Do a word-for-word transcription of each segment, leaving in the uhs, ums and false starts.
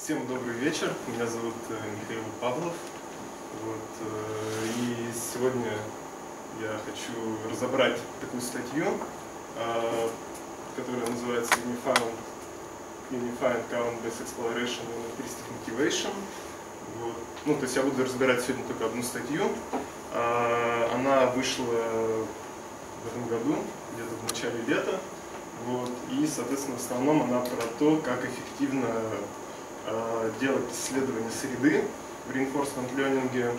Всем добрый вечер, меня зовут Михаил Павлов. Вот, и сегодня я хочу разобрать такую статью, которая называется Unifying, Unifying Count-Based Exploration and Heuristic Motivation. Вот. Ну, то есть я буду разбирать сегодня только одну статью. Она вышла в этом году, где-то в начале лета. Вот. И, соответственно, в основном она про то, как эффективно э, делать исследования среды в reinforcement learning э,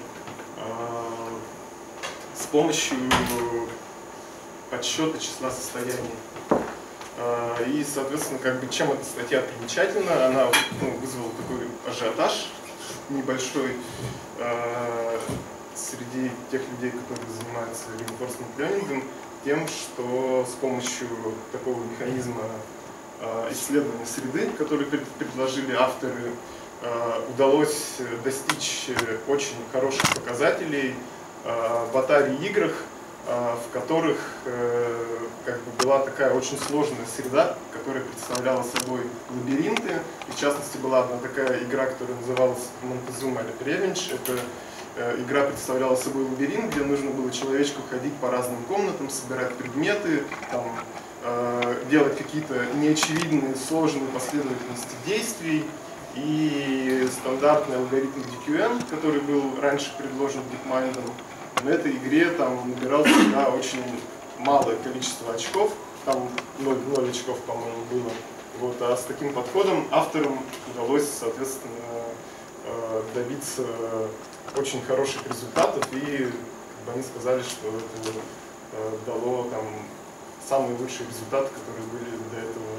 с помощью подсчета числа состояний. Э, и, соответственно, как бы, чем эта статья примечательна, она ну, вызвала такой ажиотаж небольшой э, среди тех людей, которые занимаются reinforcement learning, тем, что с помощью такого механизма э, исследования среды, который пред, предложили авторы, э, удалось достичь очень хороших показателей э, в Atari играх, э, в которых э, как бы была такая очень сложная среда, которая представляла собой лабиринты. И в частности была одна такая игра, которая называлась Montezuma Revenge. Это игра представляла собой лабиринт, где нужно было человечку ходить по разным комнатам, собирать предметы, там, э, делать какие-то неочевидные, сложные последовательности действий. И стандартный алгоритм ди кью эн, который был раньше предложен DeepMind, на этой игре там набирал всегда очень малое количество очков, там ноль очков, по-моему, было. Вот, а с таким подходом авторам удалось, соответственно, э, добиться очень хороших результатов, и как бы, они сказали, что это э, дало там самые лучшие результаты, которые были до этого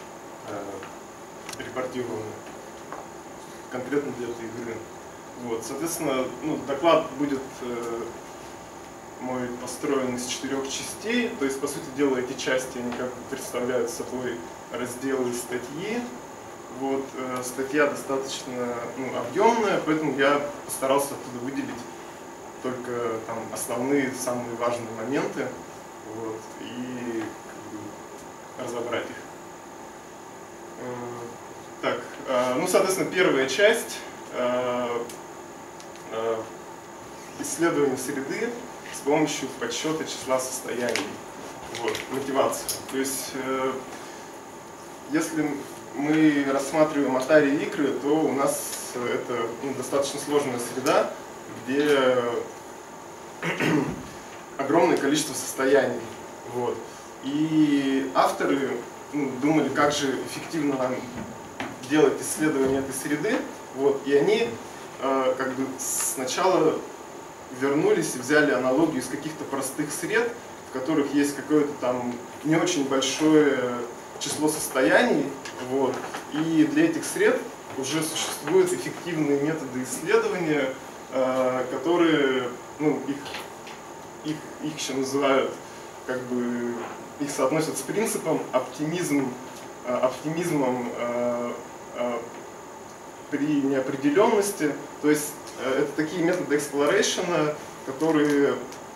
э, репортированы конкретно для этой игры. Вот, соответственно, ну, доклад будет э, мой построен из четырех частей, то есть, по сути дела, эти части они как бы представляют собой разделы статьи. Вот, э, статья достаточно ну, объемная, поэтому я постарался оттуда выделить только там, основные, самые важные моменты, вот, и как бы, разобрать их. Э, так, э, ну, соответственно, первая часть э, э, исследования среды с помощью подсчета числа состояний, вот, мотивации. То есть, э, если мы рассматриваем Atari игры, то у нас это ну, достаточно сложная среда, где огромное количество состояний. Вот. И авторы ну, думали, как же эффективно нам делать исследование этой среды. Вот. И они э, как бы сначала вернулись и взяли аналогию из каких-то простых сред, в которых есть какое-то там не очень большое число состояний, вот, и для этих сред уже существуют эффективные методы исследования, э, которые, ну, их, их, их еще называют, как бы, их соотносят с принципом оптимизм, э, оптимизмом э, э, при неопределенности, то есть э, это такие методы exploration, которые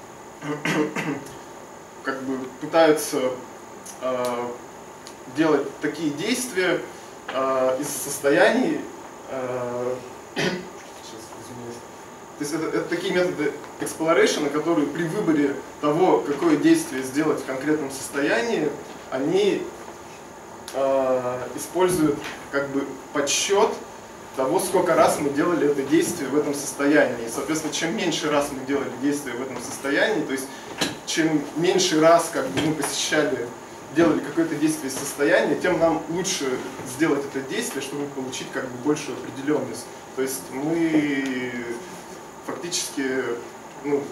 как бы пытаются э, делать такие действия э, из состояний, э, сейчас, извиняюсь. То есть это, это такие методы exploration, которые при выборе того, какое действие сделать в конкретном состоянии, они э, используют как бы подсчет того, сколько раз мы делали это действие в этом состоянии. И, соответственно, чем меньше раз мы делали действие в этом состоянии, то есть чем меньше раз как бы, мы посещали делали какое-то действие из состояния, тем нам лучше сделать это действие, чтобы получить как бы большую определенность. То есть мы фактически ну,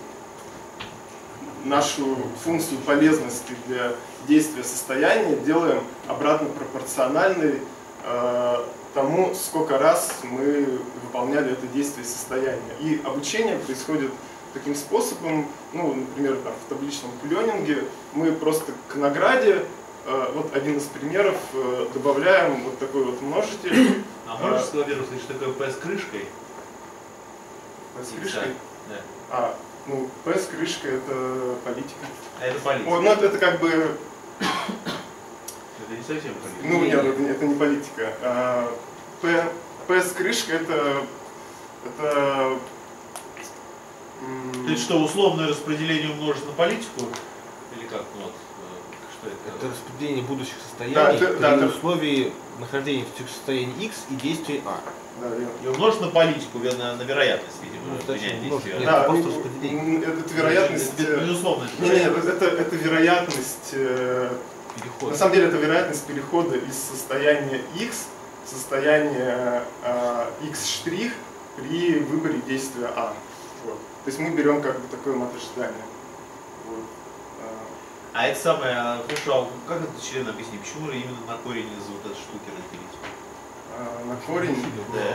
нашу функцию полезности для действия состояния делаем обратно пропорциональной э, тому, сколько раз мы выполняли это действие из состояния. И обучение происходит таким способом, ну, например, там, в табличном клёнинге мы просто к награде, э, вот один из примеров, э, добавляем вот такой вот множитель. А можешь складировать, что такое P с крышкой? P с крышкой? Да. А, ну, P с крышкой это политика. А это политика? О, ну, это, это как бы... Это не совсем политика. Ну, нет, это, это не политика. А, P пи эс-крышка это, это... То есть что, условное распределение умножить на политику? Или как? Ну, вот, что это? Это распределение будущих состояний Да, это, при да, это... условии нахождения в состоянии X и действия А. Да, и умножить на политику, на, на вероятность, видимо, ну, менять действия. Нет, да, просто ну, распределение. это, это вероятность... Это, безусловно, это не, не, это, это вероятность... Переход. На самом деле это вероятность перехода из состояния X в состояние э, X' при выборе действия А. Вот. То есть мы берем как бы такое мат-ожидание. Вот. А это самое, хорошо, а как это член объясни, почему именно на корень из вот этой штуки разделить? А, на корень? Да.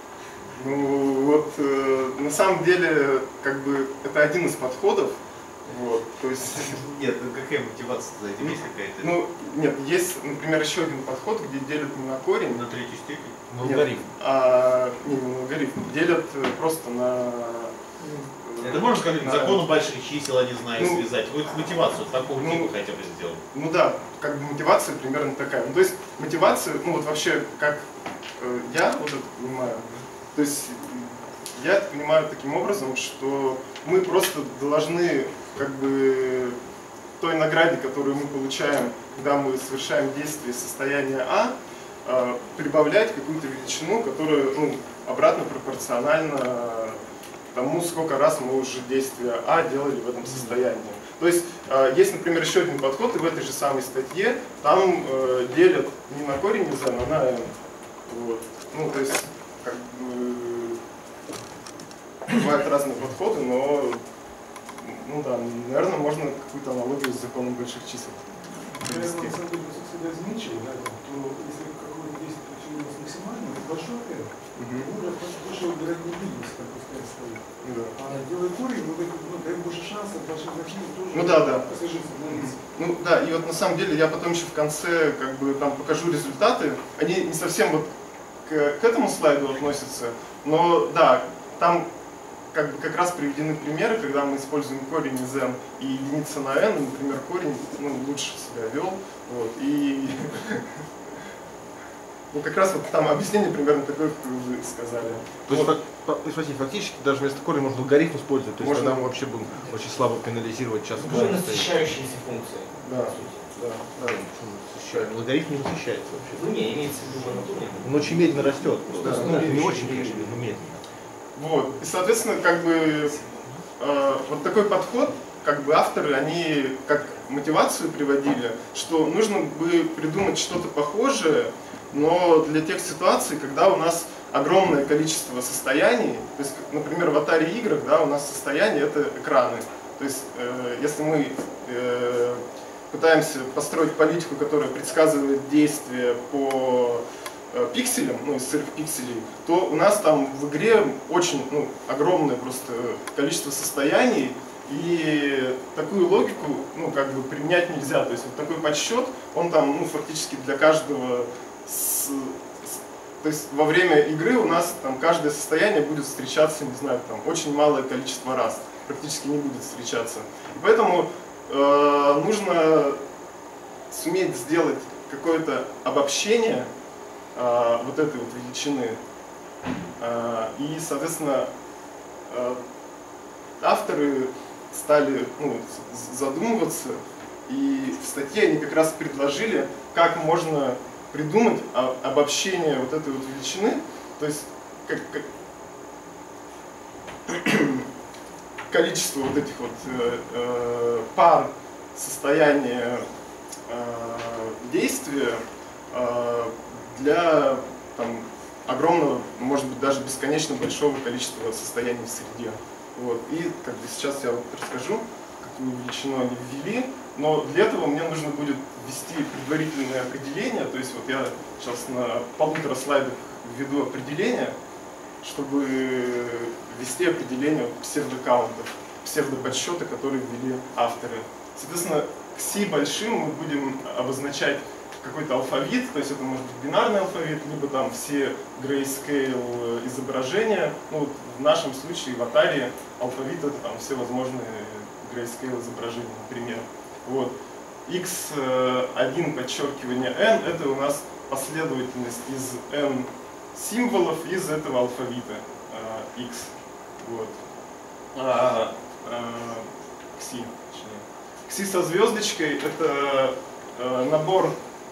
Ну вот, э, на самом деле, как бы, это один из подходов. Вот, то есть... Нет, ну какая мотивация за этим? Есть какая-то? Ну, нет, есть, например, еще один подход, где делят не на корень. На третью степень? На логарифм. А, не, не на логарифм. Делят просто на... Это можно сказать, на... закону больших чисел, я не знаю, ну, связать. Вы мотивацию такого ну, типа хотя бы сделать. Ну да, как бы мотивация примерно такая. Ну, то есть мотивация, ну вот вообще, как э, я вот это понимаю, то есть я это понимаю таким образом, что мы просто должны как бы той награде, которую мы получаем, когда мы совершаем действие состояния А, э, прибавлять какую-то величину, которая ну, обратно пропорциональна тому, сколько раз мы уже действие А делали в этом состоянии. То есть э, есть, например, еще один подход, и в этой же самой статье там э, делят не на корень из n, а на n. Вот. Ну, то есть, как бы, бывают разные подходы, но, ну да, наверное, можно какую-то аналогию с законом больших чисел привести. Если на самом деле всегда изменчиво, да, то если какое-то действие получилось максимально, то большой n, мы уже больше выбирать не будем, если там пускай стоит. Да. А делая корень, мы ну, даем больше шансов больших значений тоже ну, да, да. освежиться. Ну да, и вот на самом деле я потом еще в конце как бы там покажу результаты. Они не совсем вот к, к этому слайду относятся, но да, там как бы как раз приведены примеры, когда мы используем корень из n и единица на n, и, например, корень ну, лучше себя вел. Вот, и ну как раз вот там объяснение примерно такое, как вы сказали. То есть, вот. смотрите, фактически даже вместо корня можно алгоритм использовать, то есть можно тогда мы вообще будем очень слабо пенализировать часто. Уже насыщающиеся функции. Да, да, да. Логарифм не насыщается вообще. Ну не, имеется в виду монотонный. Он очень медленно растет. Да, ну, да, не да, очень, да. конечно, но медленно. Вот. И, соответственно, как бы э, вот такой подход, как бы авторы, они как мотивацию приводили, что нужно бы придумать что-то похожее, но для тех ситуаций, когда у нас огромное количество состояний, то есть, например, в Atari играх, да, у нас состояние это экраны. То есть, э, если мы э, пытаемся построить политику, которая предсказывает действия по э, пикселям, ну, из сырых пикселей, то у нас там в игре очень ну, огромное просто количество состояний, и такую логику ну, как бы применять нельзя. То есть вот такой подсчет, он там ну, фактически для каждого... С, с, то есть во время игры у нас там каждое состояние будет встречаться, не знаю, там очень малое количество раз, практически не будет встречаться. И поэтому э, нужно суметь сделать какое-то обобщение э, вот этой вот величины. Э, и, соответственно, э, авторы стали ну, задумываться, и в статье они как раз предложили, как можно придумать обобщение вот этой вот величины, то есть как, как количество вот этих вот э, э, пар состояния э, действия э, для там, огромного, может быть даже бесконечно большого количества состояний в среде. Вот. И как бы сейчас я вот расскажу, какую величину они ввели. Но для этого мне нужно будет ввести предварительное определение, то есть вот я сейчас на полутора слайдах введу определение, чтобы ввести определение псевдокаунтов, псевдоподсчета, которые ввели авторы. Соответственно, к си большим мы будем обозначать какой-то алфавит, то есть это может быть бинарный алфавит, либо там все grayscale изображения. Ну, вот в нашем случае в Atari алфавит это там все возможные grayscale изображения, например. Вот. икс один подчеркивание n это у нас последовательность из n символов из этого алфавита э, X. Вот. А, а, кси, точнее. Кси со звездочкой — это э, набор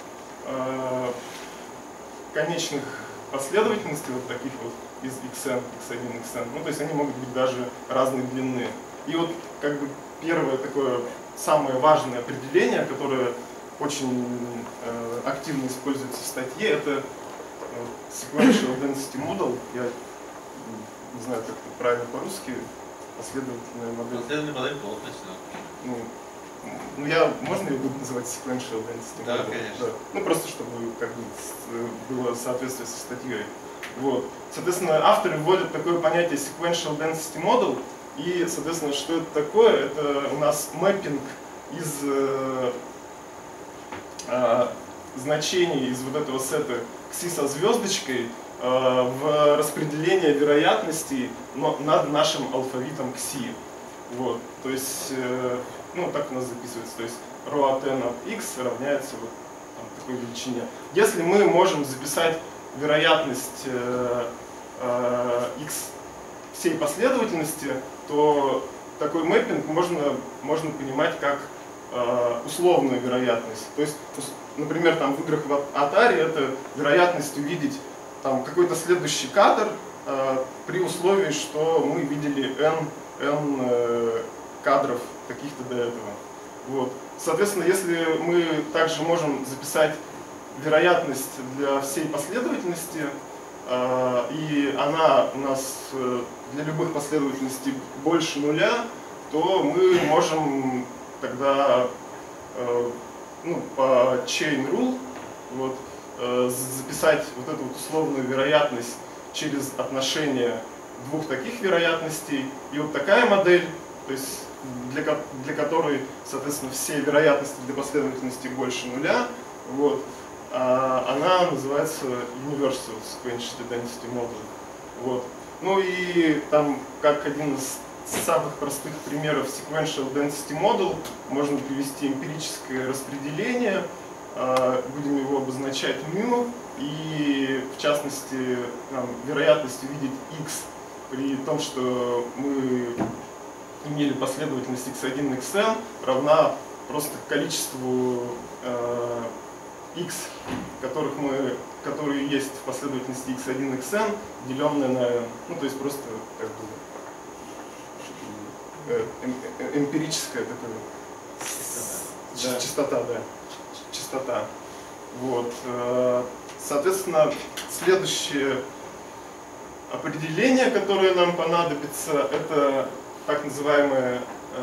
э, конечных последовательностей вот таких вот из xn, икс один, xn. Ну, то есть они могут быть даже разной длины. И вот как бы первое такое самое важное определение, которое очень э, активно используется в статье, это э, sequential density model. Я не знаю, как это правильно по-русски, последовательная модель. Последовательная модель плотности. Ну, ну, я, можно ее буду называть sequential density model? Да, конечно. Да. Ну, просто чтобы как бы было соответствие со статьей. Вот. Соответственно, авторы вводят такое понятие sequential density model. И, соответственно, что это такое? Это у нас мэппинг из э, э, значений из вот этого сета кси со звездочкой э, в распределение вероятностей но, над нашим алфавитом кси. Вот. То есть, э, ну, так у нас записывается. То есть rho от n от x равняется вот там, такой величине. Если мы можем записать вероятность э, э, x всей последовательности, то такой мэппинг можно, можно понимать как э, условную вероятность. То есть, например, там, в играх в Atari это вероятность увидеть там, какой-то следующий кадр э, при условии, что мы видели n, n э, кадров каких-то до этого. Вот. Соответственно, если мы также можем записать вероятность для всей последовательности, э, и она у нас э, для любых последовательностей больше нуля, то мы можем тогда э, ну, по chain rule вот, э, записать вот эту вот условную вероятность через отношение двух таких вероятностей. И вот такая модель, то есть для, для которой, соответственно, все вероятности для последовательности больше нуля, вот, а, она называется Universal Sequential Density Model. Вот. Ну и там, как один из самых простых примеров Sequential Density Model, можно привести эмпирическое распределение, будем его обозначать μ, и в частности нам вероятность увидеть x при том, что мы имели последовательность икс один, xn равна просто количеству э, x, которых мы, которые есть в последовательности икс один, xn, деленное на n. Ну, то есть просто как бы э, э, эмпирическая такая частота. частота, да. Частота. Вот. Соответственно, следующее определение, которое нам понадобится, это так называемое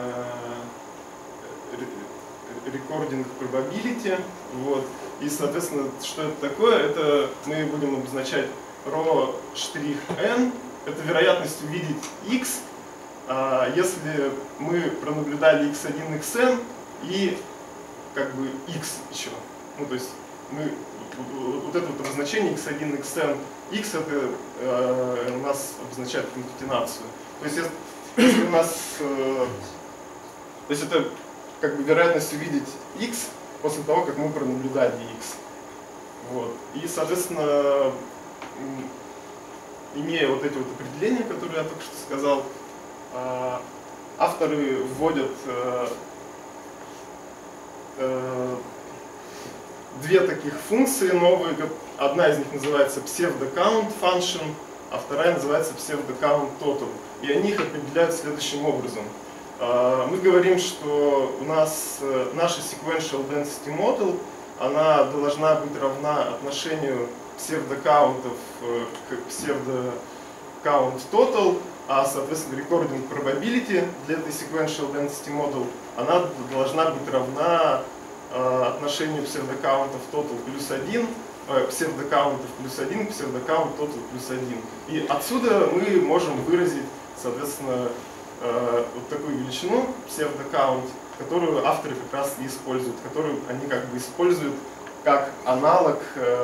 recording probability. Вот. И, соответственно, что это такое? Это мы будем обозначать rho штрих n. Это вероятность увидеть x, если мы пронаблюдали икс один, xn и как бы x еще. Ну, то есть мы вот это вот обозначение икс один, xn, x это э, у нас обозначает конкатенацию. То есть если, если у нас, э, то есть это как бы вероятность увидеть x после того, как мы пронаблюдали x. Вот. И, соответственно, имея вот эти вот определения, которые я только что сказал, э, авторы вводят э, э, две таких функции новые. Одна из них называется pseudo-count function, а вторая называется pseudo-count total. И они их определяют следующим образом. Мы говорим, что у нас наша sequential density model, она должна быть равна отношению pseudo-countов к pseudo-count total, а, соответственно, recording probability для этой sequential density model, она должна быть равна отношению псевдокаунтов total плюс один, псевдокаунтов плюс один, псевдокаунт total плюс один. И отсюда мы можем выразить, соответственно, вот такую величину псевдокаунт, которую авторы как раз и используют, которую они как бы используют как аналог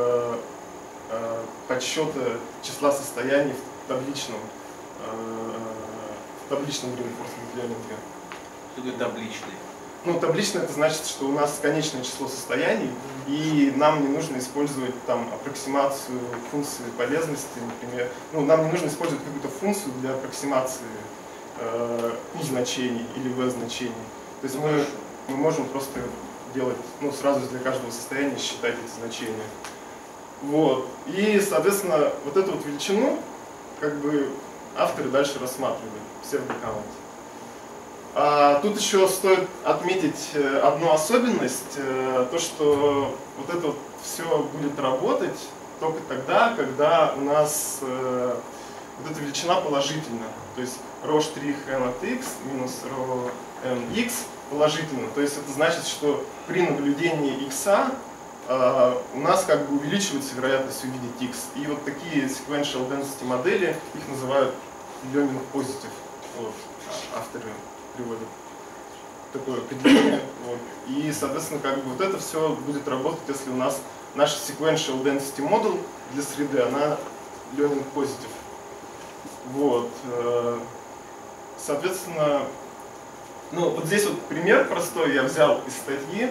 подсчета числа состояний в табличном, в табличном reinforcement learning. Что такое табличный? ну, таблично это значит, что у нас конечное число состояний, и нам не нужно использовать там аппроксимацию функции полезности, например. Ну, нам не нужно использовать какую-то функцию для аппроксимации э, u значений или v значений. То есть мы, мы можем просто делать, ну, сразу для каждого состояния считать эти значения. Вот. И, соответственно, вот эту вот величину, как бы, авторы дальше рассматривают, псевдокаунт. А тут еще стоит отметить одну особенность, то, что вот это вот все будет работать только тогда, когда у нас вот эта величина положительна. То есть ρ' n от x минус ρ n x положительно. То есть это значит, что при наблюдении x у нас как бы увеличивается вероятность увидеть x. И вот такие sequential density модели, их называют Learning positive. Вот, авторы приводят такое определение. Вот. И, соответственно, как бы вот это все будет работать, если у нас наша sequential density model для среды, она learning positive. Вот. Соответственно, ну вот здесь вот пример простой я взял из статьи,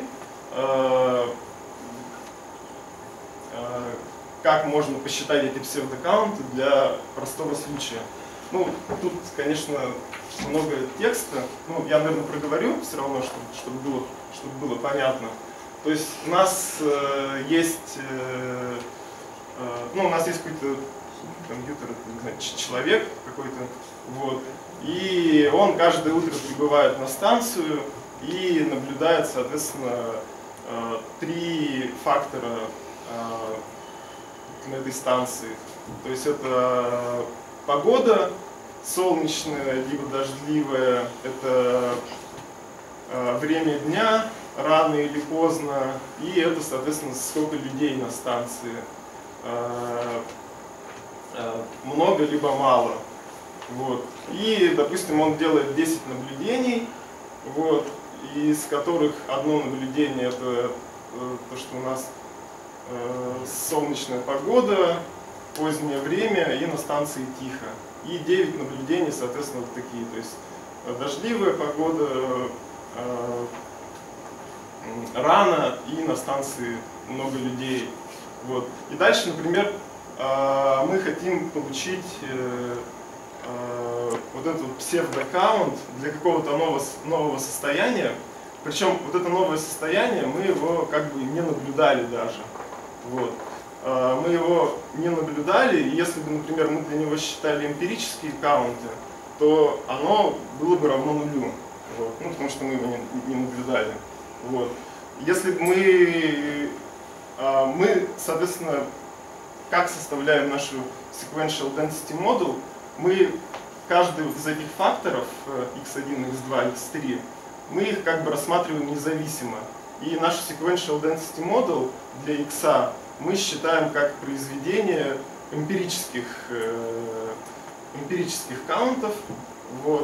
как можно посчитать эти псевдокаунты для простого случая. Ну, тут, конечно, много текста. Ну, я, наверное, проговорю все равно, чтобы, чтобы, было, чтобы было понятно. То есть у нас э, есть, э, э, ну, у нас есть какой-то компьютер, не знаю, человек какой-то, вот, и он каждое утро прибывает на станцию и наблюдает, соответственно, э, три фактора э, на этой станции. То есть это погода, солнечная либо дождливая, это э, время дня, рано или поздно, и это, соответственно, сколько людей на станции, э, э, много либо мало. Вот. И, допустим, он делает десять наблюдений, вот, из которых одно наблюдение это э, то, что у нас э, солнечная погода, позднее время и на станции тихо. И девять наблюдений, соответственно, вот такие. То есть дождливая погода, э, рано и на станции много людей. Вот. И дальше, например, э, мы хотим получить э, э, вот этот вот псевдокаунт для какого-то нового, нового состояния. Причем вот это новое состояние, мы его как бы не наблюдали даже. Вот. Мы его не наблюдали, и если бы, например, мы для него считали эмпирические каунты, то оно было бы равно нулю, вот. Ну, потому что мы его не, не наблюдали. Вот. Если мы, мы, соответственно, как составляем нашу sequential density model, мы каждый из этих факторов, икс один, икс два, икс три, мы их как бы рассматриваем независимо. И наш sequential density model для x мы считаем как произведение эмпирических, э, эмпирических каунтов. Вот.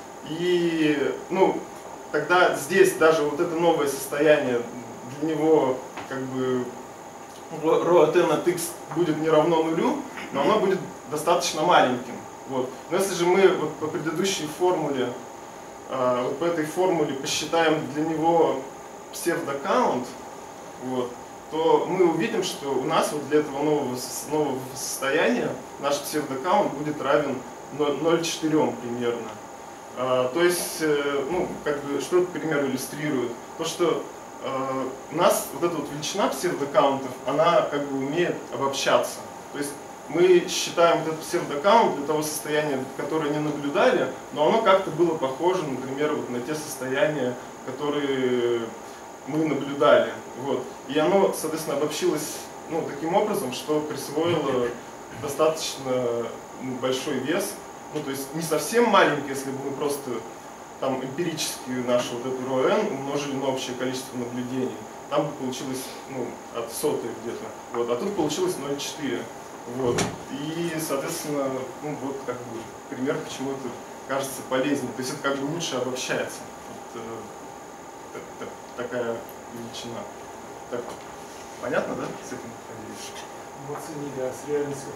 И ну, тогда здесь даже вот это новое состояние, для него как бы ρ от n от x будет не равно нулю, но оно будет достаточно маленьким. Вот. Но если же мы вот по предыдущей формуле, э, вот по этой формуле посчитаем для него псевдокаунт, вот, то мы увидим, что у нас вот для этого нового, нового состояния наш псевдокаунт будет равен ноль целых четыре десятых примерно. А, то есть, ну, как бы, что этот пример иллюстрирует? То, что а, у нас вот эта вот величина псевдокаунтов, она как бы умеет обобщаться. То есть мы считаем вот этот псевдокаунт для того состояния, которое не наблюдали, но оно как-то было похоже, например, вот на те состояния, которые мы наблюдали. Вот. И оно, соответственно, обобщилось ну, таким образом, что присвоило достаточно ну, большой вес. Ну, то есть не совсем маленький, если бы мы просто там эмпирически нашу вот эту ρ n умножили на общее количество наблюдений. Там бы получилось ну, от сотой где-то. Вот. А тут получилось ноль целых четыре десятых. Вот. И, соответственно, ну, вот как бы пример, почему это кажется полезнее. То есть это как бы лучше обобщается. Вот, э, такая величина. Так, понятно, да, с этим? Мы оценили, а с реальностью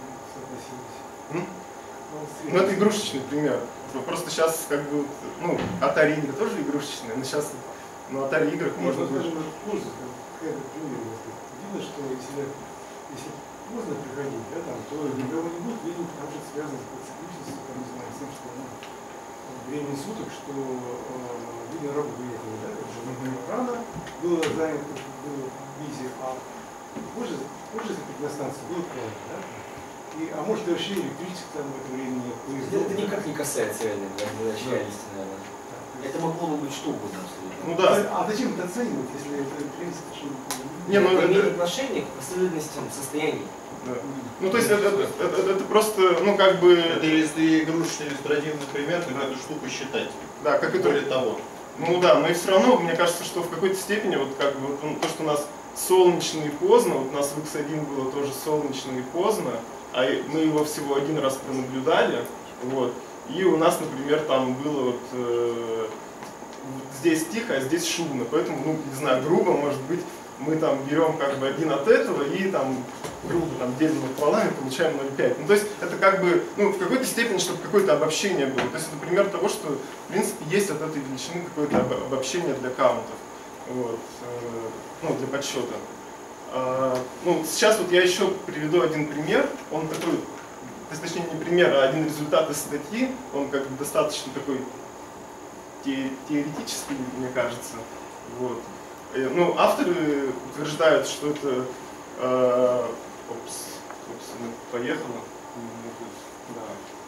как соотносились? Ну, это игрушечный пример. Просто сейчас, как бы, ну, Atari игры тоже игрушечные, но сейчас на Atari играх Нет, можно ну, будет... скажем, позже, как этот пример, видно, что если, если поздно приходить, да, там, то никого не будет, видно, потому что это связано с цикличностью, там, не знаю, с тем, что ну, времени суток, что э, видно работу этого, да, это же рано было занято, было бизи, а позже, позже закрыть на станции было правильно, да? И, а может и вообще электричество там в это время нет. Это, это никак не касается реально задачи реальности, наверное. Это могло бы быть что угодно абсолютно. Ну да. А зачем это оценивать, если это принцип, что Не, ну, это имеет это- отношение к последовательностям состояний. Да. Ну, то есть это, это, это- это просто, ну, как бы... Это если игрушечный иллюстративный пример, как эту штуку считать. Да, как это... Более того. Ну да, но и все равно, мне кажется, что в какой-то степени, вот как бы, вот, ну, то, что у нас солнечно и поздно, вот у нас в икс один было тоже солнечно и поздно, а и мы его всего один раз пронаблюдали, вот, и у нас, например, там было вот, э, здесь тихо, а здесь шумно, поэтому, ну, не знаю, грубо, может быть, мы там берем как бы один от этого и там, грубо, там, делим пополам и получаем ноль целых пять. Ну, то есть это как бы, ну, в какой-то степени, чтобы какое-то обобщение было. То есть это пример того, что, в принципе, есть от этой величины какое-то об- обобщение для каунтов, вот, э, ну, для подсчета. А, ну, сейчас вот я еще приведу один пример, он такой, то есть, точнее, не пример, а один результат из статьи, он как бы достаточно такой те- теоретический, мне кажется, вот. Э, Ну, авторы утверждают, что это... э, опс, собственно, поехало. Да.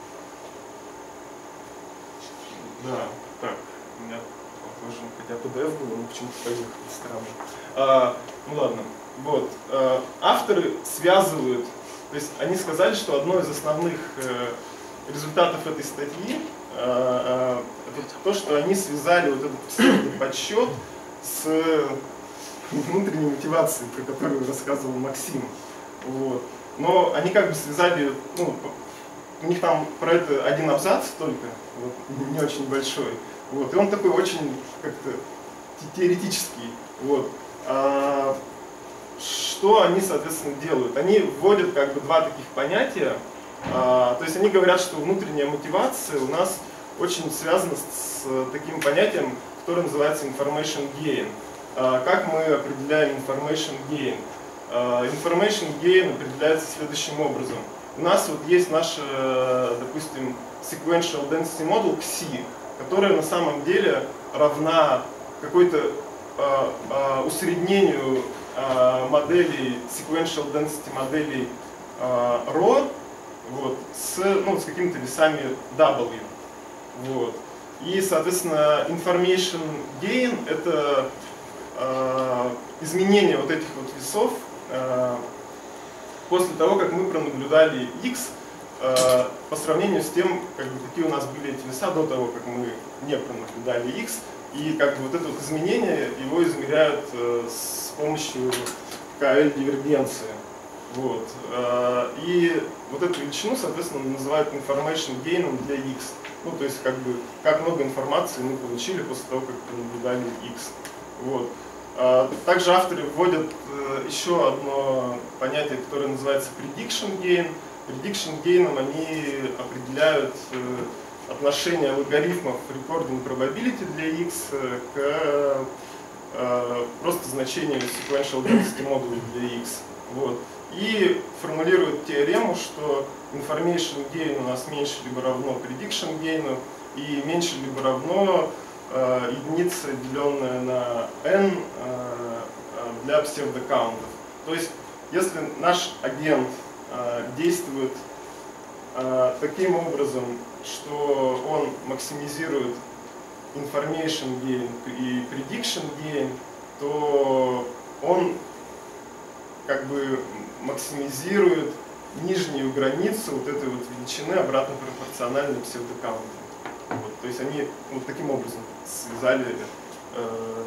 Да, так, у меня похоже, хотя пи ди эф было, но почему-то поехало, странно. А, ну ладно, вот. э, авторы связывают, то есть они сказали, что одно из основных э, результатов этой статьи э, э, это то, что они связали вот этот псевдоподсчет с внутренней мотивацией, про которую рассказывал Максим. Вот. Но они как бы связали, ну, у них там про это один абзац только, вот, не очень большой. Вот. И он такой очень как-то те- теоретический. Вот. А, что они, соответственно, делают? Они вводят как бы два таких понятия. А, то есть они говорят, что внутренняя мотивация у нас очень связана с, с таким понятием, которое называется information gain. А, как мы определяем information gain? А, information gain определяется следующим образом. У нас вот есть наша, допустим, sequential density model кси, которая на самом деле равна какой-то а, а, усреднению а, моделей, sequential density моделей а, ρ, вот, с, ну, с какими-то весами W. Вот. И, соответственно, information gain — это э, изменение вот этих вот весов э, после того, как мы пронаблюдали x э, по сравнению с тем, как бы, какие у нас были эти веса до того, как мы не пронаблюдали x. И как бы вот это вот изменение его измеряют э, с помощью ка эл дивергенции. Вот. Э, и вот эту величину, соответственно, называют information gain для x. Ну, то есть, как бы, как много информации мы получили после того, как пронаблюдали x. Вот. А, также авторы вводят э, еще одно понятие, которое называется prediction gain. Prediction gain они определяют э, отношение логарифмов recording probability для x к э, просто значению sequential density модуля для x. Вот. И формулируют теорему, что information gain у нас меньше либо равно prediction gain, и меньше либо равно э, единица, деленная на n э, для псевдокаунтов. То есть, если наш агент э, действует э, таким образом, что он максимизирует information gain и prediction gain, то он как бы максимизирует нижнюю границу вот этой вот величины обратно пропорциональной псевдокаунту. Вот, то есть они вот таким образом связали э,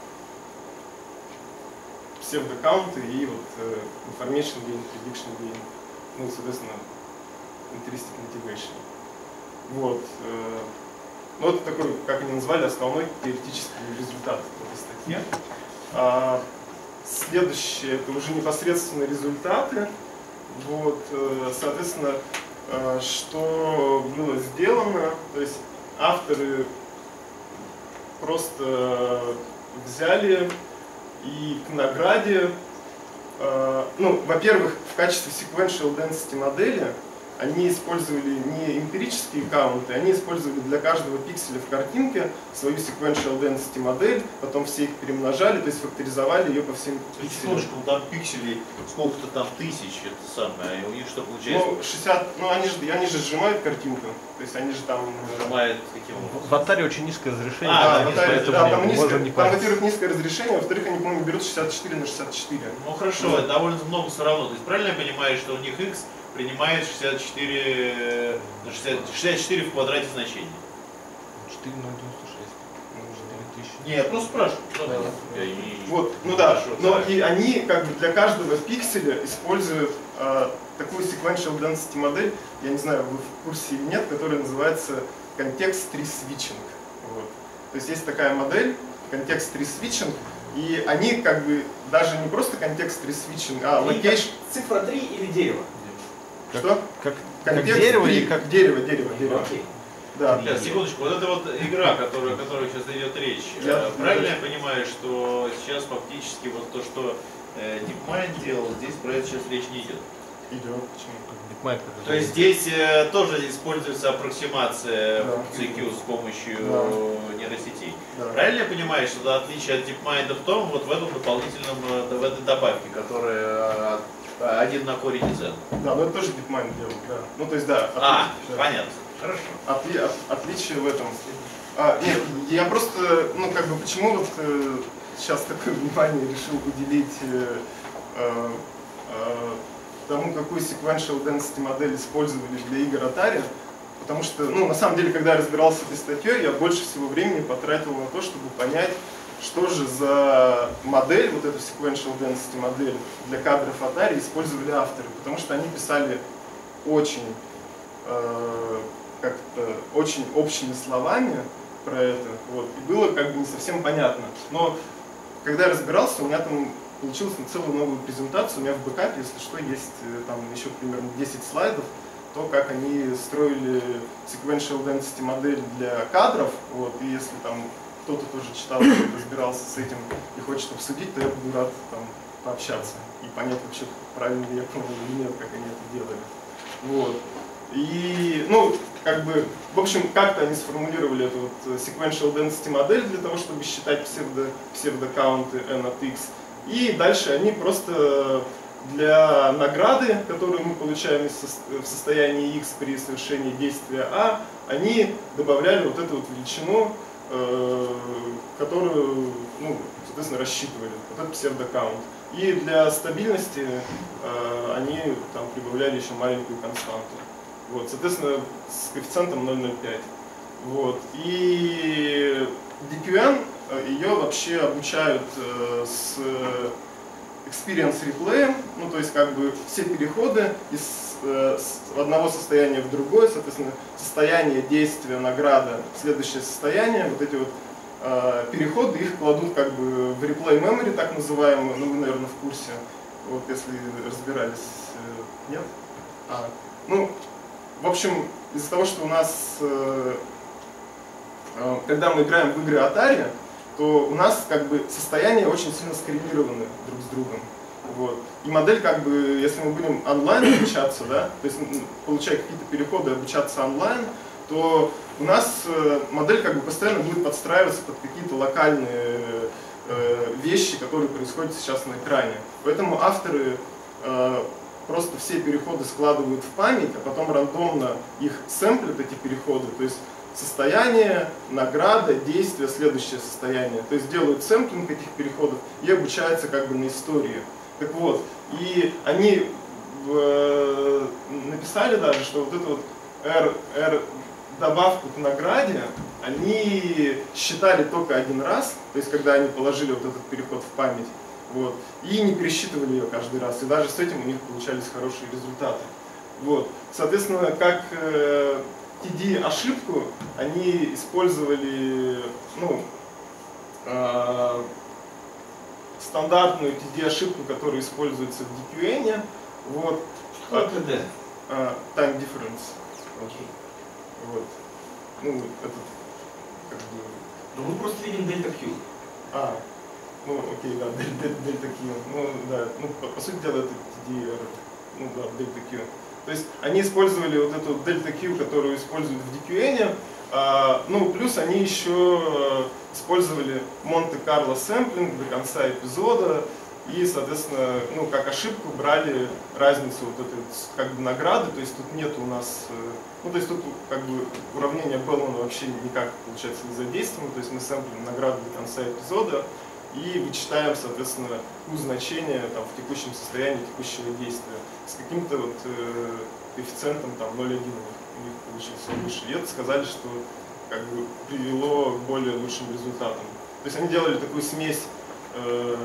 псевдокаунты и вот э, information gain, prediction gain, ну, соответственно, intrinsic motivation. Вот. Э, ну, это такой, как они назвали, основной теоретический результат этой статьи. А, следующее, это уже непосредственно результаты. Вот, соответственно, что было сделано, то есть авторы просто взяли и к награде, э, ну, во-первых, в качестве sequential density модели они использовали не эмпирические каунты, они использовали для каждого пикселя в картинке свою sequential density модель, потом все их перемножали, то есть факторизовали ее по всем пикселям. Секундочку, там пикселей сколько-то там тысяч, это самое, и у них что получается? Ну, шестьдесят, ну они же, они же сжимают картинку, то есть они же там... Сжимает каким образом? В Atari очень низкое разрешение, А, Да, да, в Atari, поэтому да, там, можно низкое, не там, париться. во-первых, низкое разрешение, во-вторых, они, по-моему, берут шестьдесят четыре на шестьдесят четыре. Ну хорошо, это довольно много все равно. То есть правильно я понимаю, что у них x принимает шестьдесят четыре, шестьдесят, шестьдесят четыре в квадрате значений? четыре ноль девяносто шесть. четыре тысячи. Не, я просто спрашиваю. правда? Да. Я и- Вот, ну да, Хорошо, но так. и они как бы для каждого пикселя используют э, такую sequential density модель, я не знаю, вы в курсе или нет, которая называется context tree switching. Вот. То есть есть такая модель, context tree switching, и они как бы даже не просто context tree switching, а Три, location... Цифра три или дерево? Что? Как, как Контекст дерево три, или как... дерево, дерево, дерево. Окей. Да. Сейчас, секундочку, вот эта вот игра, которая, о которой сейчас идет речь, Я- э, правильно я понимаю, что сейчас фактически вот то, что э, DeepMind делал, здесь про это сейчас речь не идет? Идет. Почему? DeepMind, как То есть здесь э, тоже используется аппроксимация Да. функции Q с помощью Да. нейросетей. Да. Правильно я понимаю, что да, отличие от DeepMind в том, вот в этом дополнительном, э, в этой добавке, которая э, один на корень из n? Да, но это тоже DeepMind делал, да. Ну то есть да. А, отличие, да. понятно. Хорошо. Отли- от- отличие в этом. А, нет, я просто, ну как бы, почему вот э, сейчас такое внимание решил уделить э, э, э, тому, какую sequential density модель использовали для игр Atari, потому что, ну на самом деле, когда я разбирался с этой статьей, я больше всего времени потратил на то, чтобы понять, что же за модель, вот эту sequential density модель для кадров Atari использовали авторы, потому что они писали очень э, как-то очень общими словами про это, вот, и было как бы не совсем понятно. Но когда я разбирался, у меня там получилось на целую новую презентацию, у меня в бэкапе, если что, есть э, там еще примерно десять слайдов, то, как они строили sequential density модель для кадров, вот, и если там кто-то тоже читал, разбирался с этим и хочет обсудить, то я буду рад там пообщаться и понять вообще, правильно ли я понял или нет, как они это делали. Вот. И, ну, как бы, в общем, как-то они сформулировали эту вот sequential density модель для того, чтобы считать псевдо, псевдокаунты n от x. И дальше они просто для награды, которую мы получаем в состоянии x при совершении действия a, они добавляли вот эту вот величину, которую, ну, соответственно, рассчитывали, вот этот псевдокаунт. И для стабильности они там прибавляли еще маленькую константу. Вот, соответственно, с коэффициентом ноль целых ноль пять. Вот. И ди кью эн ее вообще обучают э, с experience replay, ну то есть как бы все переходы из э, с одного состояния в другое, соответственно, состояние, действия, награда, следующее состояние, вот эти вот э, переходы, их кладут как бы в replay memory, так называемую, ну вы, наверное, в курсе, вот если разбирались, э, нет? А, ну, в общем, из-за того, что у нас, э, э, когда мы играем в игры Atari, то у нас как бы состояния очень сильно скоррелированы друг с другом. Вот. И модель, как бы, если мы будем онлайн обучаться, да, то есть получая какие-то переходы, обучаться онлайн, то у нас э, модель как бы постоянно будет подстраиваться под какие-то локальные э, вещи, которые происходят сейчас на экране. Поэтому авторы э, просто все переходы складывают в память, а потом рандомно их сэмплят, эти переходы, то есть состояние, награда, действие, следующее состояние. То есть делают сэмплинг этих переходов и обучаются как бы на истории. Так вот, и они в, написали даже, что вот эту вот R, R добавку к награде они считали только один раз, то есть когда они положили вот этот переход в память, вот, и не пересчитывали ее каждый раз. И даже с этим у них получались хорошие результаты. Вот. Соответственно, как э, ти ди-ошибку они использовали, ну, э, стандартную ти ди-ошибку, которая используется в ди кью эн. Вот. Что это ди? Uh, time difference. Окей. Вот. Ну, этот, как бы... Ну мы просто видим дельта Q. А, ну окей, да, дельта Q. Ну да, ну по, по сути дела это ди ди ар, ну да, дельта Q. То есть они использовали вот эту дельта Q, которую используют в ди кью эн, а, ну плюс они еще использовали Монте-Карло сэмплинг до конца эпизода и, соответственно, ну как ошибку брали разницу вот этой как бы награды, то есть тут нет у нас, ну то есть тут как бы уравнение Беллмана вообще никак получается не задействовано, то есть мы сэмплим награду до конца эпизода и вычитаем, соответственно, Q значение там, в текущем состоянии текущего действия с каким-то вот э, коэффициентом там ноль целых одна у них получился выше. И это сказали, что как бы привело к более лучшим результатам. То есть они делали такую смесь э,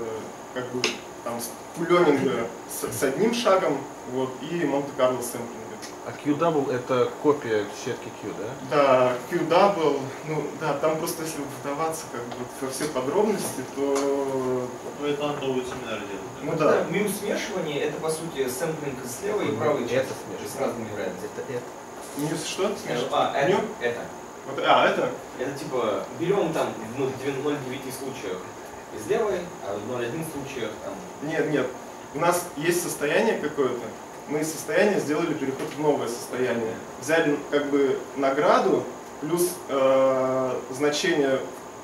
как бы там пулёнинга с, с одним шагом вот, и Монте-Карло сэмплинга. А Q-double это копия сетки Q, да? Да, Q-double, ну да, там просто если вдаваться как бы во все подробности, то... Ну это надо новый семинар делать. Ну да. да. Мю смешивание это по сути сэмплинг с левой и правой части. Это То есть с смешивание. разными вариантами. Это это. Мьюз что? Смешивание? А, это, Мю? это. Вот, а, это? Это типа берем там в ноль целых девять случаях из левой, а в ноль целых один случаях там. Нет, нет. У нас есть состояние какое-то. Мы из состояния сделали переход в новое состояние. Взяли как бы награду плюс э, значение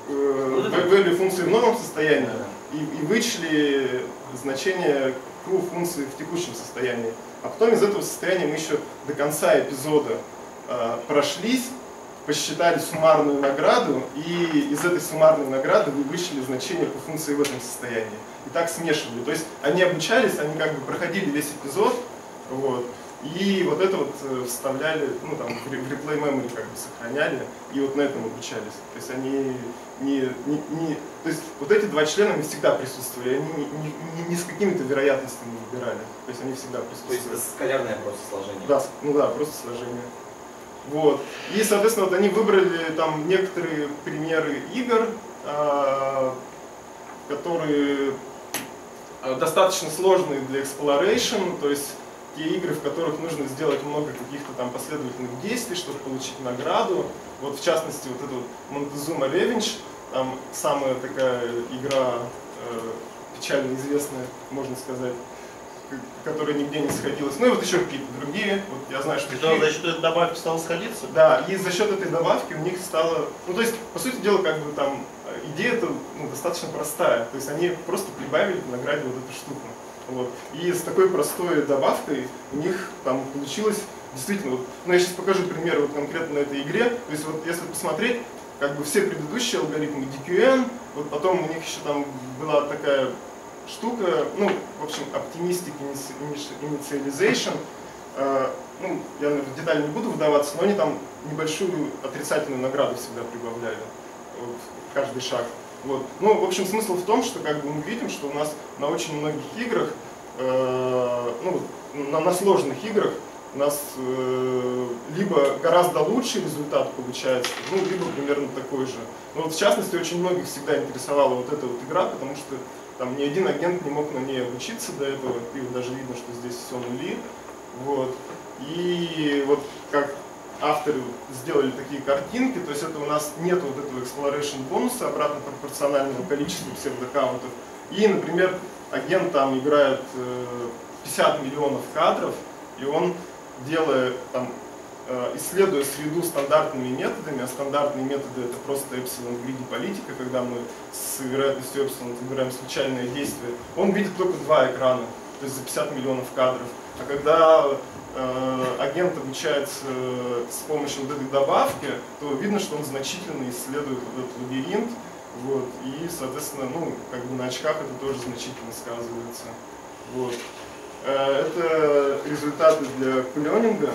э, value функции в новом состоянии и, и вычли значение Q функции в текущем состоянии. А потом из этого состояния мы еще до конца эпизода э, прошлись, посчитали суммарную награду, и из этой суммарной награды вы вычли значение по функции в этом состоянии. И так смешивали. То есть они обучались, они как бы проходили весь эпизод, вот, и вот это вот вставляли, ну там в реплей memory как бы сохраняли, и вот на этом обучались. То есть они не, не, не то есть вот эти два члена не всегда присутствовали, они не, не, не, не с какими-то вероятностями выбирали. То есть они всегда присутствовали. То есть это скалярное просто сложение. Да, ну да, просто сложение. Вот. И, соответственно, вот они выбрали там некоторые примеры игр, э, которые достаточно сложные для exploration, то есть те игры, в которых нужно сделать много каких-то там последовательных действий, чтобы получить награду. Вот в частности, вот это вот Montezuma Revenge, там самая такая игра э, печально известная, можно сказать, которая нигде не сходилась. Ну и вот еще какие-то другие. Вот я знаю, что Что, за счет этой добавки стало сходиться? Да, и за счет этой добавки у них стало... Ну, то есть, по сути дела, как бы там идея-то ну, достаточно простая. То есть они просто прибавили к награде вот эту штуку. Вот. И с такой простой добавкой у них там получилось действительно... Вот, ну, я сейчас покажу пример вот конкретно на этой игре. То есть, вот если посмотреть, как бы все предыдущие алгоритмы ди кью эн, вот потом у них еще там была такая штука, ну, в общем, Optimistic Initialization. Э, ну, я, наверное, в детали не буду вдаваться, но они там небольшую отрицательную награду всегда прибавляли вот, в каждый шаг. Вот. Ну, в общем, смысл в том, что как бы мы видим, что у нас на очень многих играх, э, ну, на, на сложных играх у нас э, либо гораздо лучший результат получается, ну, либо примерно такой же. Но вот в частности очень многих всегда интересовала вот эта вот игра, потому что там ни один агент не мог на ней обучиться до этого, и вот даже видно, что здесь все нули. Вот. И вот как авторы сделали такие картинки, то есть это у нас нет вот этого exploration бонуса, обратно пропорционального количеству псевдокаунтов. И, например, агент там играет пятьдесят миллионов кадров, и он, делая, там, исследуя среду стандартными методами, а стандартные методы это просто эпсилон гриди политика, когда мы с вероятностью эпсилон выбираем случайное действие, он видит только два экрана, то есть за пятьдесят миллионов кадров. А когда э, агент обучается с помощью вот этой добавки, то видно, что он значительно исследует вот этот лабиринт, вот, и, соответственно, ну, как бы на очках это тоже значительно сказывается. Вот. Э, это результаты для пулёнинга.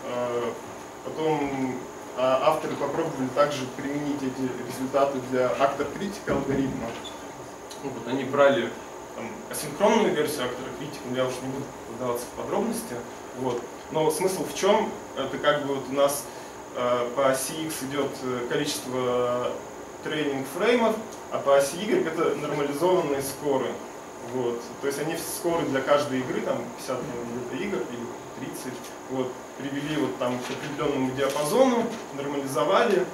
Потом авторы попробовали также применить эти результаты для actor critic алгоритма. Ну, вот они брали там, асинхронную версию actor critic, но я уж не буду вдаваться в подробности. Вот. Но смысл в чем? Это как бы вот у нас э, по оси X идет количество тренинг фреймов, а по оси Y это нормализованные скоры. Вот. То есть они скоры для каждой игры, там пятьдесят где-то игр или тридцать, вот, привели вот там к определенному диапазону, нормализовали,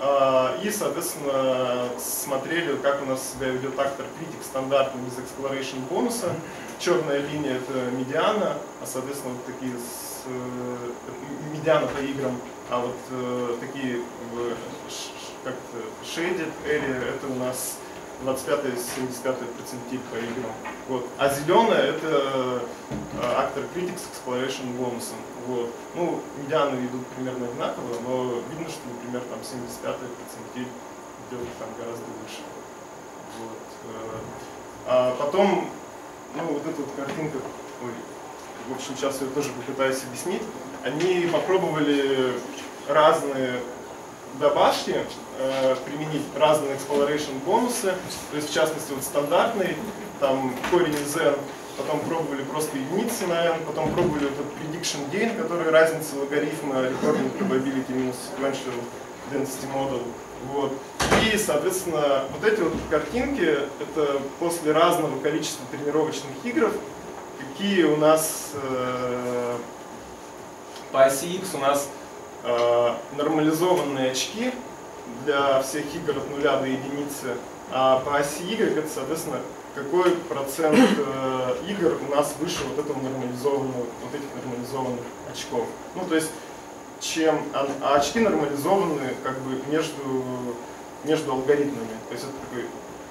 И, соответственно, смотрели, как у нас себя ведет актор критик стандартный без exploration бонуса. Черная линия — это медиана, а, соответственно, вот такие с, медиана по играм, а вот э, такие как shaded area — это у нас двадцать пятый — семьдесят пятый процентиль по играм. Вот. А зеленая — это актор критик с exploration бонусом. Вот. Ну, медианы идут примерно одинаково, но видно, что, например, там семьдесят пятый процентиль идет там гораздо выше. Вот. А потом, ну, вот эта вот картинка, ой, в общем, сейчас я тоже попытаюсь объяснить. Они попробовали разные добавки, э, применить разные exploration бонусы, то есть в частности вот стандартный, там корень из n, потом пробовали просто единицы на n, потом пробовали вот этот prediction gain, который разница логарифма recurrent probability минус sequential density model. Вот. И, соответственно, вот эти вот картинки, это после разного количества тренировочных игр, какие у нас э, по оси x у нас э, нормализованные очки для всех игр от нуля до единицы, а по оси y это, соответственно, какой процент э, игр у нас выше вот этого нормализованного, вот этих нормализованных очков. Ну, то есть, чем, а, а очки нормализованы как бы между, между алгоритмами. То есть это такой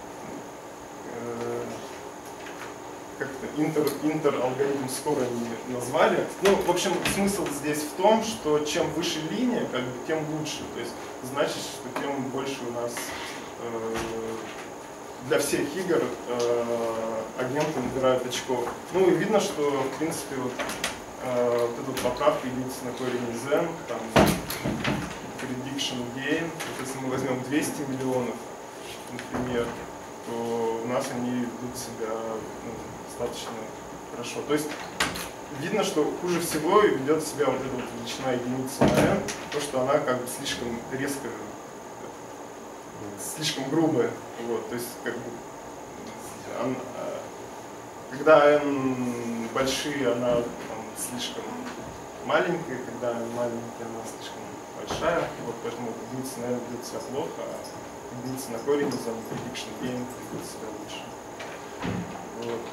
э, как-то интер, интер-алгоритм скоро они назвали. Ну, в общем, смысл здесь в том, что чем выше линия, как бы, тем лучше. То есть значит, что тем больше у нас э, для всех игр э, агенты набирают очков. Ну и видно, что в принципе вот, э, вот эта вот поправка единицы на корень из n, там prediction gain, вот если мы возьмем двести миллионов, например, то у нас они ведут себя ну, достаточно хорошо. То есть видно, что хуже всего ведет себя вот эта вот величина единицы на n, то, что она как бы слишком резко, слишком грубая. Вот, то есть, как бы, он, когда n большие, она там, слишком маленькая, когда n маленькая, она слишком большая. Вот, поэтому единица на n ведет себя плохо, а единица на корень из prediction gain ведет себя лучше. Вот.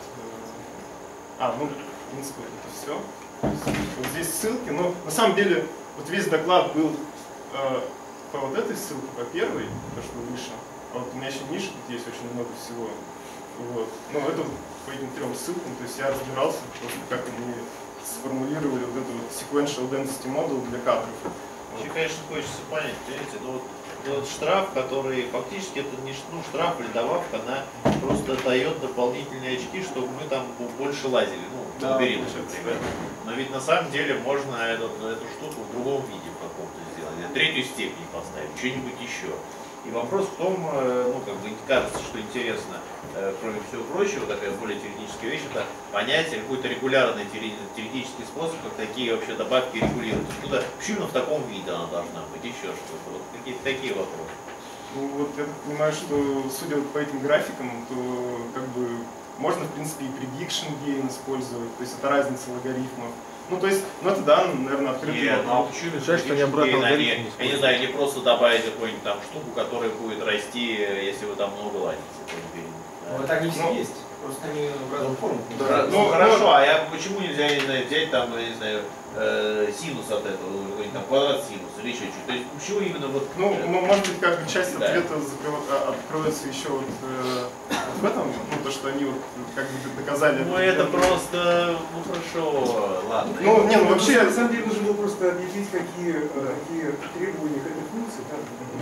А, ну, в принципе, это все. Вот здесь ссылки, но на самом деле вот весь доклад был э, по вот этой ссылке, по первой, то, что выше. А вот у меня еще ниже тут есть очень много всего. Вот. Ну, это по этим трем ссылкам, то есть я разбирался просто, как они сформулировали вот этот вот sequential density model для кадров. Еще, конечно, хочется понять, понимаете, ну вот, вот штраф, который фактически это не ну, штраф или добавка, она просто дает дополнительные очки, чтобы мы там больше лазили, ну, да, лабиринт, например. Но ведь на самом деле можно этот, эту штуку в другом виде в каком-то сделать, третью степень поставить, что-нибудь еще. И вопрос в том, ну, как бы кажется, что интересно, кроме всего прочего, такая более теоретическая вещь, это понятие, какой-то регулярный теоретический способ, как такие вообще добавки регулировать. Откуда, почему в таком виде она должна быть, еще что-то, вот какие-то такие вопросы. Ну, вот я понимаю, что, судя вот по этим графикам, то как бы можно, в принципе, и prediction gain использовать, то есть это разница логарифмов. Ну, то есть, ну это, да, наверное, открытый Нет, ну, вопрос. почему Решаешь, что они обратно алгоритм не я не знаю, не просто добавить какую-нибудь там штуку, которая будет расти, если вы там много лазите. Ну, это они все Ну, есть. Просто они в разных формах. Да. Ну, Ну, хорошо, ну, а я почему нельзя, не знаю, взять там, я не знаю, э, синус от этого, какой-нибудь там квадрат синуса или еще что-то. То есть почему именно вот. Ну, э, может быть, как бы часть да. ответа закрыва- а, откроется еще вот, э, вот в этом, ну, то, что они вот как бы доказали. Ну это просто, ну хорошо, ладно. Ну, не, ну вообще. На самом деле нужно было просто объяснить, какие, какие требования к этой функции да,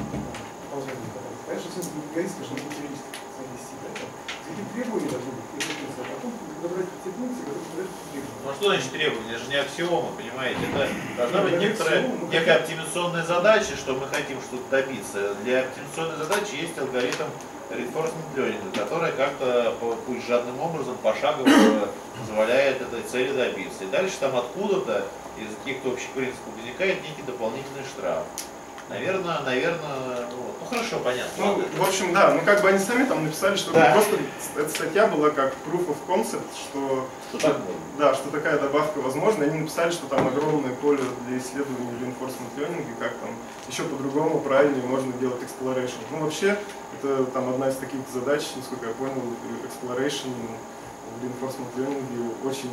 должны быть. Конечно, все эгоистично, что мы теоретически завести. Эти требования должны быть, а потом добрать те функции, которые подают требования. Ну а что значит требования? Это же не аксиома, понимаете? Это должна быть Ну, некоторая, аксиома, некая оптимизационная задача, что мы хотим что-то добиться. Для оптимизационной задачи есть алгоритм reinforcement learning, который как-то, пусть жадным образом, пошагово позволяет этой цели добиться. И дальше там откуда-то из каких-то общих принципов возникает некий дополнительный штраф. Наверное, наверное, ну, ну хорошо, понятно. Ну, в общем, да, ну как бы они сами там написали, что Да. просто эта статья была как proof of concept, что, Что так можно? да, что такая добавка возможна. Они написали, что там огромное поле для исследований reinforcement learning, и как там еще по-другому, правильнее можно делать exploration. Ну, вообще, это там одна из таких задач, насколько я понял, exploration в reinforcement learning очень,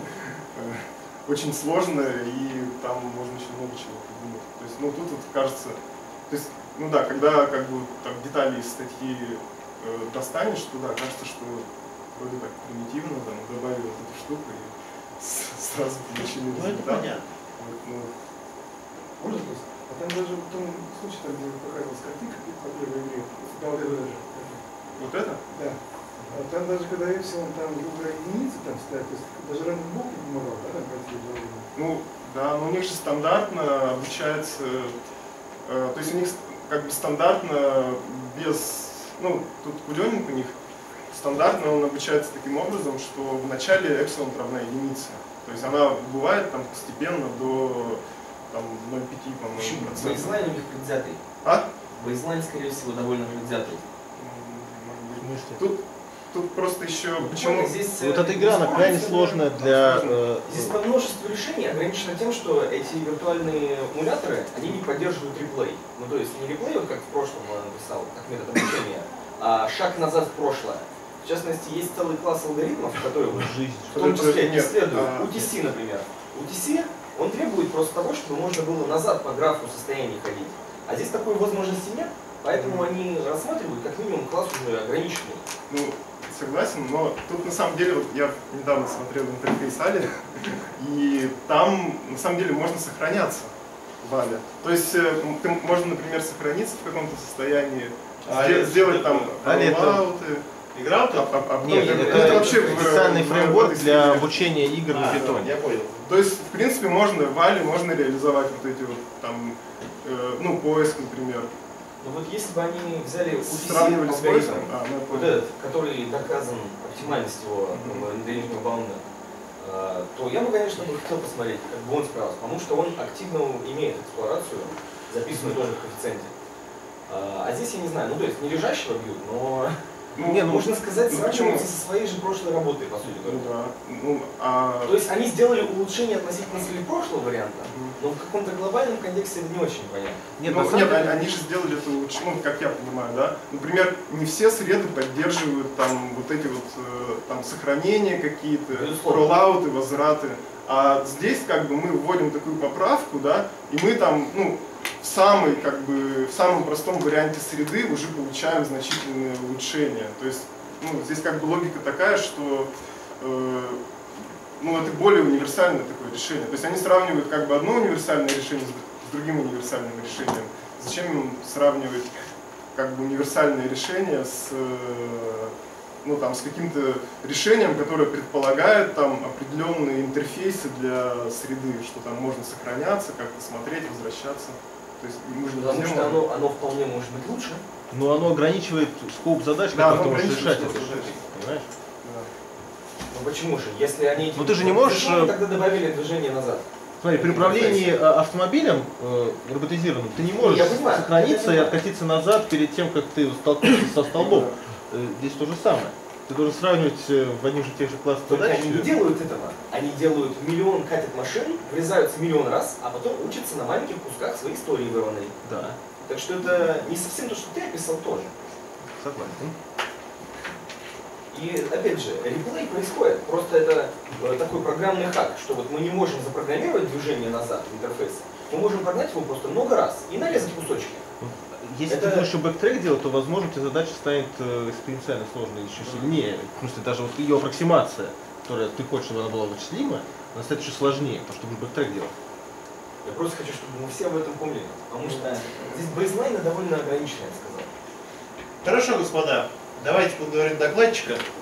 очень сложно, и там можно еще много чего придумать. То есть, ну, тут вот кажется, то есть, ну да, когда как бы там детали из статьи э, достанешь туда, кажется, что вроде так примитивно, там, добавили вот эту штуку и с- сразу получили Ну это результат. понятно. Вот, ну, Можно спросить? А там даже в том случае, там, где показывалась картинка по первой игре, да, вот это даже. вот это? Да. А там даже когда Эпсилон там выбрали единицы там ставят, то есть даже рандомбок не помогал, да, там пройти управление. Ну, да, но у них же стандартно обучается, э, то есть у них как бы стандартно без, ну, тут кудённик у них, стандартно он обучается таким образом, что в начале эпсилон равна единице. То есть она бывает там постепенно до там, ноль целых пять, по-моему, Почему? процентов. Бейзлайн у них предвзятый. А? Бейзлайн, скорее всего, довольно предвзятый. М, может быть. Тут, тут просто еще почему... Буквально здесь, Вот э, эта игра, она здесь крайне сложно, сложная для... э, Здесь по множеству решений ограничено тем, что эти виртуальные эмуляторы, они не поддерживают реплей. Ну то есть не реплей, вот как в прошлом я написал, как метод обучения, а шаг назад в прошлое. В частности, есть целый класс алгоритмов, которые жизнь. в том числе Нет, исследуют. а, У ти си, например. У ти си он требует просто того, чтобы можно было назад по графу состояния ходить. А здесь такой возможности нет, поэтому они рассматривают как минимум класс уже ограниченный. Ну, согласен, но тут на самом деле, вот я недавно смотрел интерфейс Али, и там на самом деле можно сохраняться в Али. То есть э, ты, можно, например, сохраниться в каком-то состоянии, А сде- это сделать что там такое? Али это- роллауты. Играл А, ты? а- а потом- Нет, ну, это, это вообще в- специальный в- в фреймворк этой для среде. обучения игр на А, питоне. я понял. То есть, в принципе, можно в Али можно реализовать вот эти вот там, э, ну, поиск, например. Но вот если бы они взяли у ти си Сравнивали с алгоритм, поиском. А, ну, я вот понял. этот, который доказан, оптимальность его рендерингового баунда, э, то я бы, конечно, бы хотел посмотреть, как бы он справился, потому что он активно имеет эксплуатацию, записанную тоже в коэффициенте. Э, А здесь я не знаю, ну то есть не лежащего бьют, но Ну, Не, ну, можно сказать, ну, сравнивается почему? со своей же прошлой работой, по сути Ну, говоря. да. Ну, а... То есть они сделали улучшение относительно своего прошлого варианта, Мгм. но в каком-то глобальном контексте это не очень понятно. Нет, Ну, на самом нет, деле- они, они же сделали это лучше, ну, как я понимаю, да. Например, не все среды поддерживают там вот эти вот э, там сохранения какие-то, Безусловно. роллауты, возвраты. А здесь как бы мы вводим такую поправку, да, и мы там, ну, в самой, как бы, в самом простом варианте среды уже получаем значительные улучшения. То есть, ну, здесь как бы логика такая, что э, ну, это более универсальное такое решение. То есть они сравнивают как бы одно универсальное решение с, с другим универсальным решением. Зачем им сравнивать как бы универсальное решение с, э, ну, там, с каким-то решением, которое предполагает там определенные интерфейсы для среды, что там можно сохраняться, как-то смотреть, возвращаться. То есть мы же не Потому везде что можем. оно, оно вполне может быть лучше. Но оно ограничивает скоп задач, Да, которые оно ты можешь ограничивает решать. скоп это задач. Понимаешь? Да. Ну почему же? Если они... Ну, ты же не можешь, Почему они э, тогда добавили движение назад? Смотри, при управлении э, автомобилем э, роботизированным ты не можешь Я понимаю, сохраниться я и понимаю. откатиться назад перед тем, как ты столкнулся со столбом. Э, Здесь то же самое. Ты должен сравнивать э, в одних же тех же классах Только задач. они не делают этого. Они делают миллион катет машин, врезаются миллион раз, а потом учатся на маленьких кусках своей истории вырванной. Да, Так что это не совсем то, что ты описал тоже. согласен. И опять же, реплей происходит. Просто это э, такой программный хак, что вот мы не можем запрограммировать движение назад в интерфейсе. Мы можем прогнать его просто много раз и нарезать кусочки. Если Это- ты будешь бэктрек делать, то, возможно, у тебя задача станет э, экспоненциально сложной еще сильнее. В смысле, даже вот ее аппроксимация, которая ты хочешь, чтобы она была вычислима, она станет еще сложнее, потому что ты будешь бэктрек делать. Я просто хочу, чтобы мы все об этом помнили. Потому что здесь бейзлайны довольно ограничены, я бы сказал. Хорошо, господа, давайте поговорим докладчика.